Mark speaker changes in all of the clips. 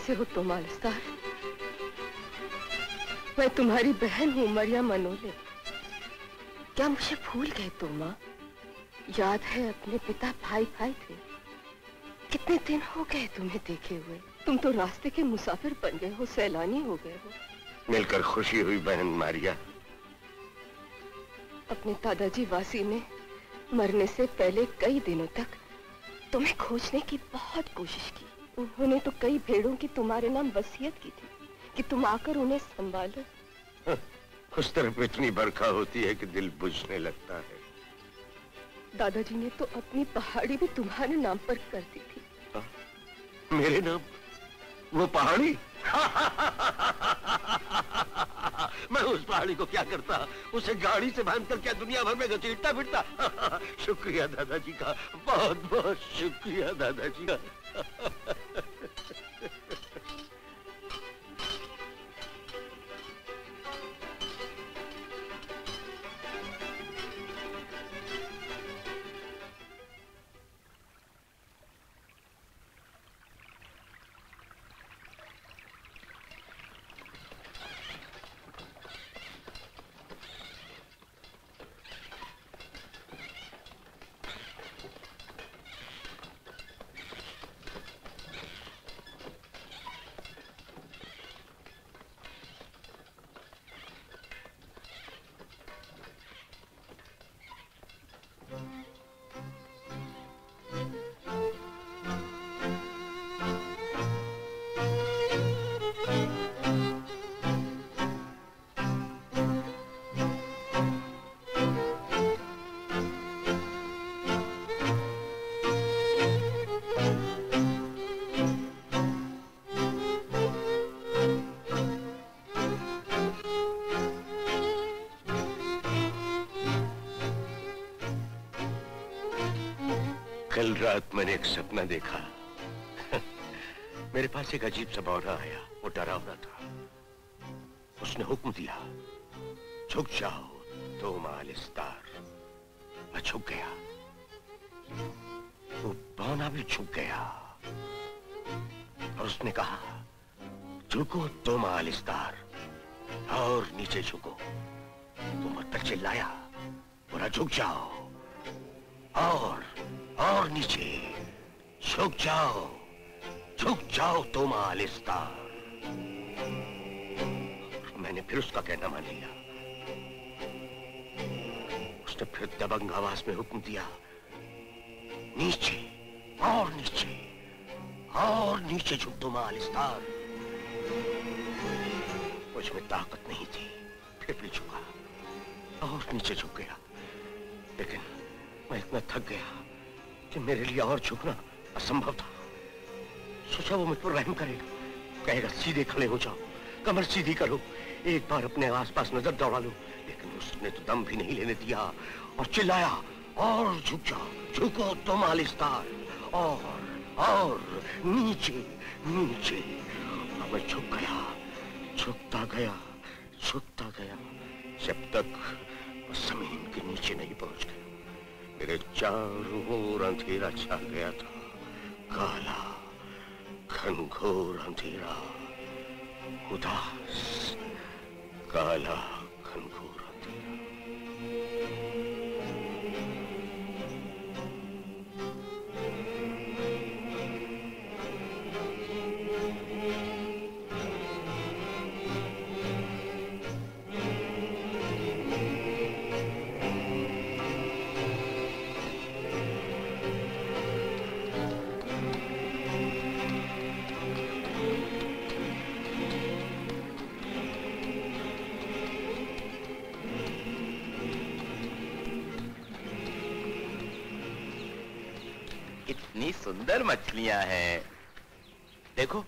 Speaker 1: कैसे हो तुम आलिस्तार? मैं तुम्हारी बहन हूँ मरियम मनोले। क्या मुझे भूल गए तोमा? याद है अपने पिता भाई थे। कितने दिन हो गए तुम्हें देखे हुए। तुम तो रास्ते के मुसाफिर बन गए हो, सैलानी हो गए हो।
Speaker 2: मिलकर खुशी हुई बहन मारिया।
Speaker 1: अपने दादाजी वासी ने मरने से पहले कई दिनों तक तुम्हें खोजने की बहुत कोशिश की। उन्होंने तो कई भेड़ों की तुम्हारे नाम वसीयत की थी कि तुम आकर उन्हें संभालो।
Speaker 2: उस तरफ इतनी बरखा होती है कि दिल बुझने लगता है।
Speaker 1: दादाजी ने तो अपनी पहाड़ी भी तुम्हारे नाम पर कर दी थी।
Speaker 2: मेरे नाम? वो पहाड़ी? मैं उस पहाड़ी को क्या करता? उसे गाड़ी से बांधकर क्या दुनिया भर में घसीटता फिरता? शुक्रिया दादाजी का, बहुत बहुत शुक्रिया दादाजी का। कल रात मैंने एक सपना देखा। मेरे पास एक अजीब सा बौढ़ा आया। वो डरा हुआ था। उसने हुक्म दिया, झुक जाओ तोमा आलिस्तार। मैं झुक गया। वो बौना भी झुक गया और उसने कहा, झुको तोमा आलिस्तार और नीचे झुको। वो मुझ पर चिल्लाया, बोला झुक जाओ और नीचे झुक जाओ तोमा आलिस्तार। मैंने फिर उसका कहना मान लिया। उसने फिर दबंग आवाज में हुक्म दिया, नीचे और नीचे झुक तोमा आलिस्तार। मुझ में ताकत नहीं थी, फिर भी झुका और नीचे झुक गया। लेकिन मैं इतना थक गया कि मेरे लिए और झुकना असंभव था। सोचा वो मुझ पर रहम करेगा, कहेगा सीधे खड़े हो जाओ, कमर सीधी करो, एक बार अपने आसपास नजर दौड़ा लो। लेकिन उसने तो दम भी नहीं लेने दिया और चिल्लाया, और झुक जाओ, झुको तुम आलिस्तार, और नीचे। मैं झुक गया, झुकता गया जब तक जमीन के नीचे नहीं पहुंच गया। मेरे चारों ओर अंधेरा छा गया था, काला घनघोर अंधेरा, उदास काला घनघोर अंधेरा।
Speaker 3: कितनी सुंदर मछलियां हैं, देखो।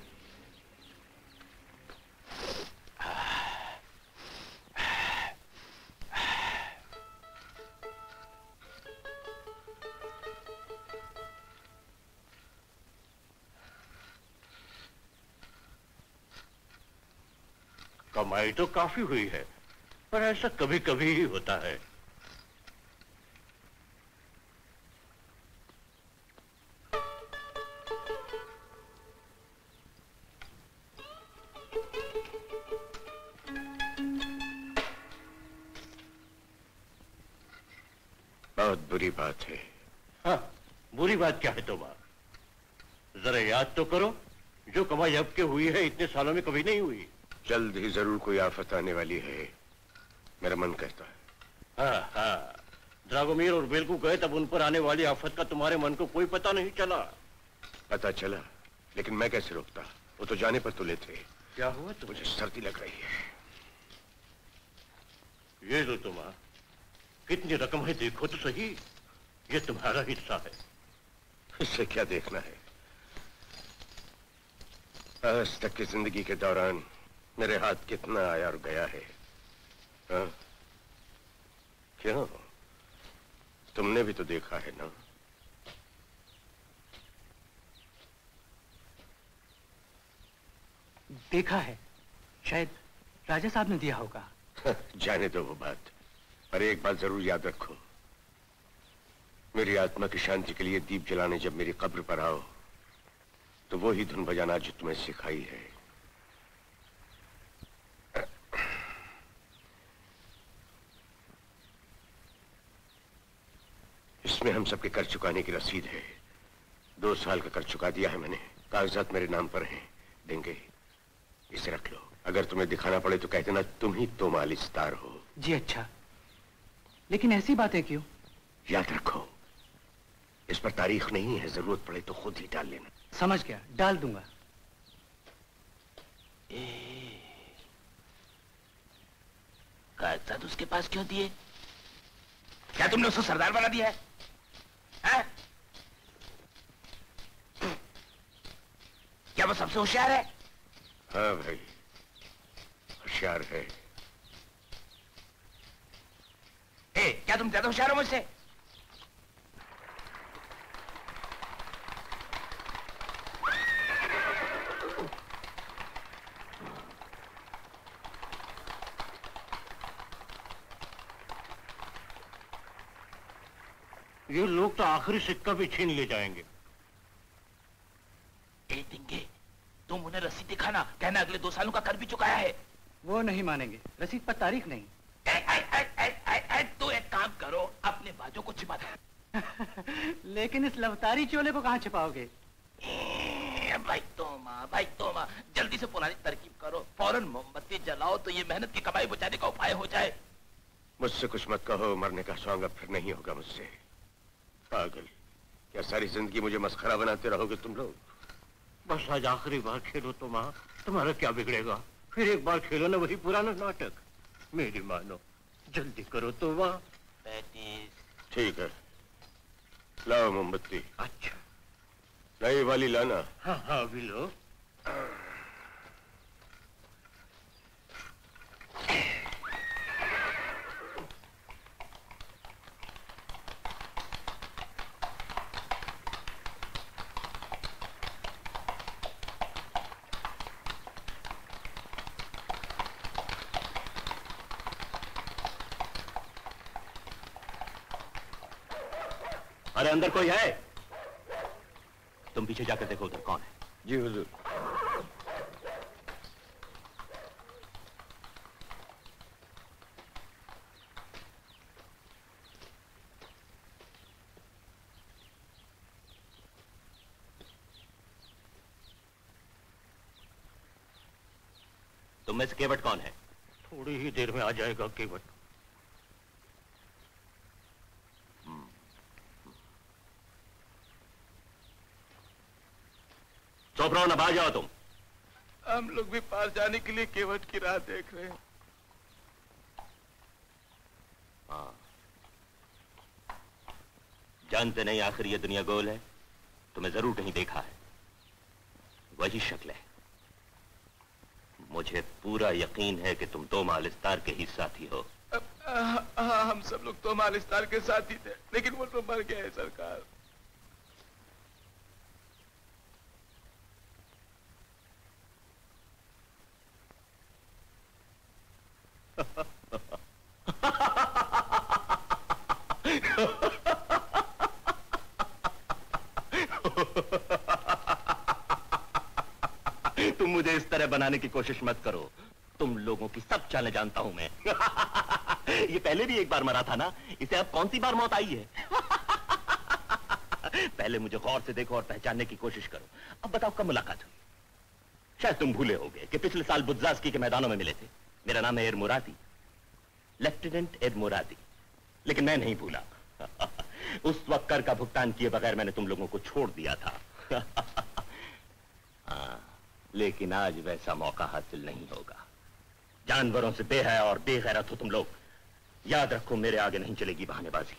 Speaker 2: कमाई तो काफी हुई है, पर ऐसा कभी कभी ही होता है। बहुत बुरी बात है।
Speaker 4: हाँ, बुरी बात क्या है तोमा? जरा याद तो करो, जो कमाई अब के हुई है इतने सालों में कभी नहीं हुई।
Speaker 2: जल्द ही जरूर कोई आफत आने वाली है, मेरा मन कहता है।
Speaker 4: हाँ हाँ, ड्रागोमीर और बेलकू गए तब उन पर आने वाली आफत का तुम्हारे मन को कोई पता नहीं चला।
Speaker 2: पता चला, लेकिन मैं कैसे रोकता? वो तो जाने पर तुले थे।
Speaker 4: क्या हुआ तो?
Speaker 2: मुझे सर्दी लग रही है।
Speaker 4: ये लो तोमा, कितनी रकम है देखो तो सही। ये तुम्हारा हिस्सा है।
Speaker 2: इससे क्या देखना है? आज तक की जिंदगी के दौरान मेरे हाथ कितना आया और गया है। हाँ? क्यों? तुमने भी तो देखा है ना?
Speaker 5: देखा है, शायद राजा साहब ने दिया होगा।
Speaker 2: जाने दो वो बात, पर एक बात जरूर याद रखो, मेरी आत्मा की शांति के लिए दीप जलाने जब मेरी कब्र पर आओ तो वो ही धुन बजाना जो तुम्हें सिखाई है। इसमें हम सबके कर चुकाने की रसीद है। 2 साल का कर चुका दिया है मैंने। कागजात मेरे नाम पर हैं, देंगे। इसे रख लो, अगर तुम्हें दिखाना पड़े तो कह देना तुम ही तोमा स्टार हो।
Speaker 5: जी अच्छा, लेकिन ऐसी बातें क्यों?
Speaker 2: याद रखो, इस पर तारीख नहीं है, जरूरत पड़े तो खुद ही डाल लेना।
Speaker 5: समझ गया, डाल दूंगा।
Speaker 3: कागजात उसके पास क्यों दिए? क्या तुमने उसको सरदार बना दिया है? हैं? क्या वो सबसे होशियार है?
Speaker 2: हाँ भाई, होशियार है।
Speaker 3: क्या तुम ज्यादा होशियार हो मुझसे?
Speaker 4: ये लोग तो आखिरी सिक्का भी छीन ले जाएंगे।
Speaker 3: देंगे, तुम उन्हें रसीद दिखाना, कहना अगले 2 सालों का कर भी चुकाया है।
Speaker 5: वो नहीं मानेंगे, रसीद पर तारीख नहीं।
Speaker 3: तो एक काम करो, अपने बाजों को छिपा दो।
Speaker 5: लेकिन इस लवतारी चोले को कहाँ छिपाओगे?
Speaker 3: भाई तोमा, जल्दी से पुरानी तरकीब करो, फौरन मोमबत्ती जलाओ तो ये मेहनत की कमाई बचाने का उपाय हो जाए।
Speaker 2: मुझसे कुछ मत कहो, मरने का सौंग अब फिर नहीं होगा मुझसे। पागल, क्या सारी जिंदगी मुझे मस्खरा बनाते रहोगे तुम लोग?
Speaker 4: बस आज आखिरी बार खेलो तोमा, तुम्हारा क्या बिगड़ेगा? फिर एक बार खेलो ना वही पुराना नाटक। मेरी मानो, जल्दी करो तोमा।
Speaker 2: ठीक है, लाओ मोमबत्ती।
Speaker 4: अच्छा,
Speaker 2: नई वाली लाना।
Speaker 4: हाँ हाँ, अभी लो। अरे अंदर कोई है? तुम पीछे जाकर देखो उधर कौन है।
Speaker 2: जी हुजूर।
Speaker 4: तुम में से केवट कौन है? थोड़ी ही देर में आ जाएगा केवट। चुप रहो, ना बाहर जाओ तुम।
Speaker 3: हम लोग भी पार जाने के लिए केवट की राह देख रहे हैं।
Speaker 4: हाँ, जानते नहीं आखिर ये दुनिया गोल है। तुम्हें जरूर कहीं देखा है, वही शक्ल है। मुझे पूरा यकीन है कि तुम तोमा स्टार के ही साथी हो।
Speaker 3: हाँ, हम सब लोग तोमा स्टार के साथी थे, लेकिन वो तो मर गया है सरकार।
Speaker 4: तुम मुझे इस तरह बनाने की कोशिश मत करो। तुम लोगों की सब चालें जानता हूं मैं। ये पहले भी एक बार मरा था ना, इसे
Speaker 3: इसे अब कौन सी बार मौत आई है? पहले मुझे गौर से देखो और पहचानने की कोशिश करो। अब बताओ कब मुलाकात हुई? शायद तुम भूले होगे कि पिछले साल बुद्जास्की के मैदानों में मिले थे। मेरा नाम है एरमुरादी, लेफ्टिनेंट एरमुरादी। लेकिन मैं नहीं भूला। उस वक्त कर का भुगतान किए बगैर मैंने तुम लोगों को छोड़ दिया था। लेकिन आज वैसा मौका हासिल नहीं होगा। जानवरों से बेहया और बेगैरत हो तुम लोग। याद रखो, मेरे आगे नहीं चलेगी बहानेबाजी।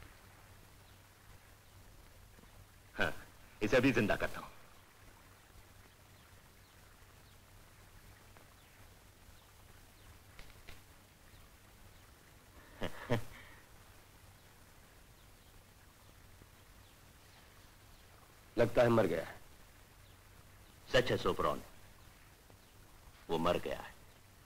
Speaker 3: हाँ, इसे अभी जिंदा करता हूं।
Speaker 2: लगता है मर गया है।
Speaker 3: सच है सोपरॉन, वो मर गया है।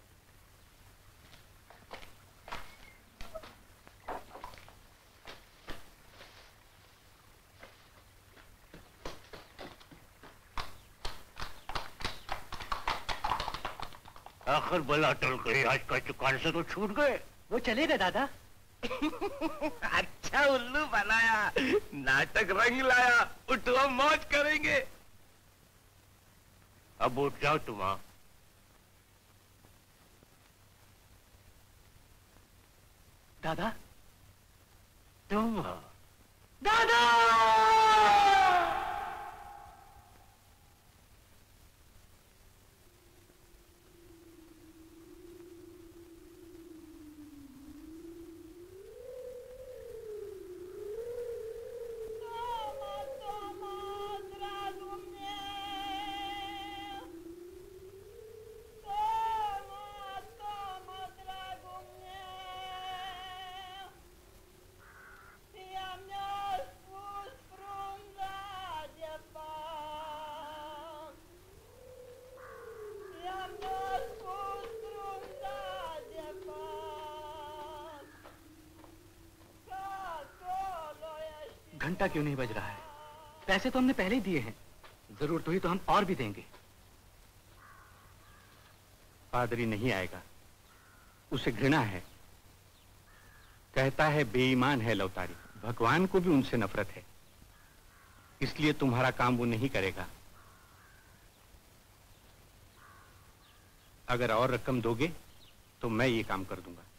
Speaker 4: आखिर बला टल गई, आज का दुकान से तो छूट गए।
Speaker 5: वो चले गए दादा।
Speaker 3: अच्छा उल्लू बनाया, नाटक रंग लाया। उठो, मौज करेंगे।
Speaker 4: अब उठ जाओ तुम।
Speaker 5: दादा,
Speaker 4: तुम
Speaker 5: दादा! घंटा क्यों नहीं बज रहा है? पैसे तो हमने पहले ही दिए हैं। जरूरत हुई तो हम और भी देंगे। पादरी नहीं आएगा, उसे घृणा है। कहता है बेईमान है लौतारी, भगवान को भी उनसे नफरत है। इसलिए तुम्हारा काम वो नहीं करेगा। अगर और रकम दोगे तो मैं ये काम कर दूंगा।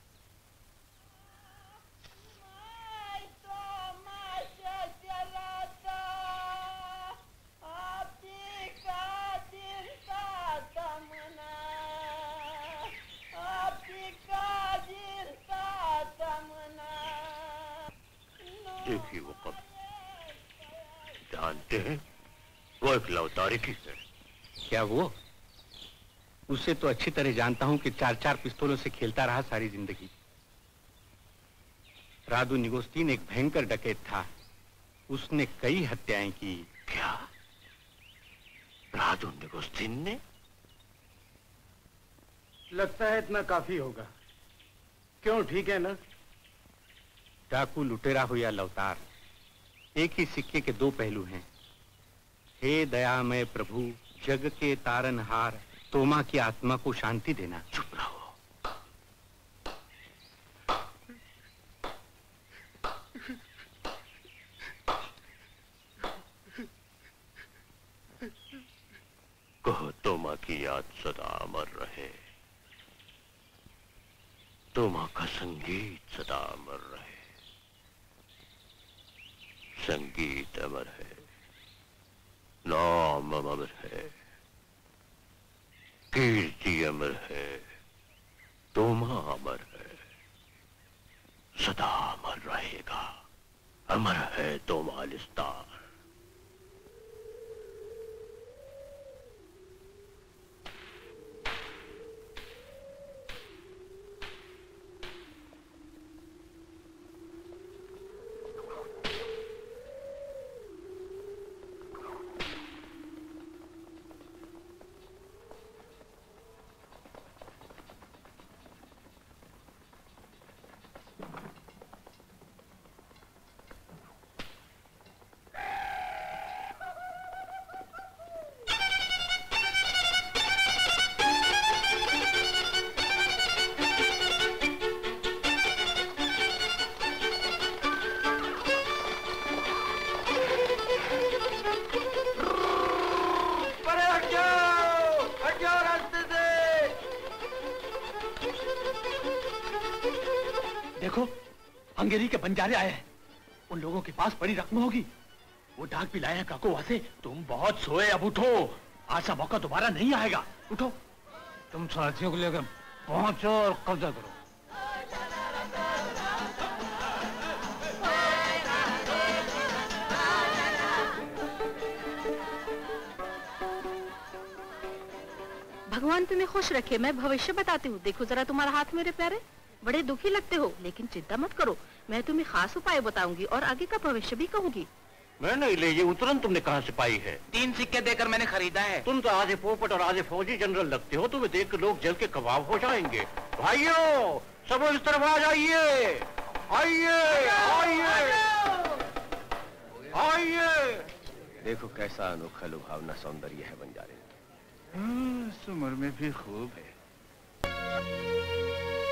Speaker 4: देखिए वो कब जानते हैं, वो एक लौतारी की है।
Speaker 5: क्या वो? उसे तो अच्छी तरह जानता हूं कि 4-4 पिस्तौलों से खेलता रहा सारी जिंदगी। रादू निगोस्तीन एक भयंकर डकैत था। उसने कई हत्याएं की।
Speaker 4: क्या रादू निगोस्तीन ने?
Speaker 5: लगता है इतना काफी होगा। क्यों, ठीक है ना? डाकू, लुटेरा हो या लौतार, एक ही सिक्के के दो पहलू हैं। हे दयामय प्रभु, जग के तारनहार, तोमा की आत्मा को शांति देना।
Speaker 4: चुप रहो। कहो तोमा की याद सदा अमर रहे, तोमा का संगीत सदा अमर रहे। संगीत अमर है, नाम अमर है, कीर्ति अमर है, तोमा अमर है, सदा अमर रहेगा। अमर है तोमा लिस्तार।
Speaker 6: देखो, हंगेरी के बंजारे आए हैं। उन लोगों के पास बड़ी रकम होगी। वो डाक भी लाए हैं काकोवा से। तुम बहुत सोए, अब उठो। आज सा मौका दोबारा नहीं आएगा। उठो। तुम साथियों को लेकर पहुंचो और कब्जा करो।
Speaker 7: भगवान तुम्हें खुश रखे। मैं भविष्य बताती हूँ। देखो जरा तुम्हारा हाथ मेरे प्यारे, बड़े दुखी लगते हो, लेकिन चिंता मत करो, मैं तुम्हें खास उपाय बताऊंगी और आगे का भविष्य भी कहूंगी।
Speaker 4: मैं नहीं ले, ये उतरन तुमने कहाँ से पाई है?
Speaker 8: 3 सिक्के देकर मैंने खरीदा है।
Speaker 4: तुम तो आधे पोपट और आधे फौजी जनरल लगते हो। तुम्हें देख कर लोग जल के कबाब हो जाएंगे। भाइयों, सब इस तरफ आ जाइए। आइए, आइए, आइए।
Speaker 2: देखो कैसा अनोखा लुभावना सौंदर्य है बंजारे।
Speaker 6: इस उम्र में भी खूब है।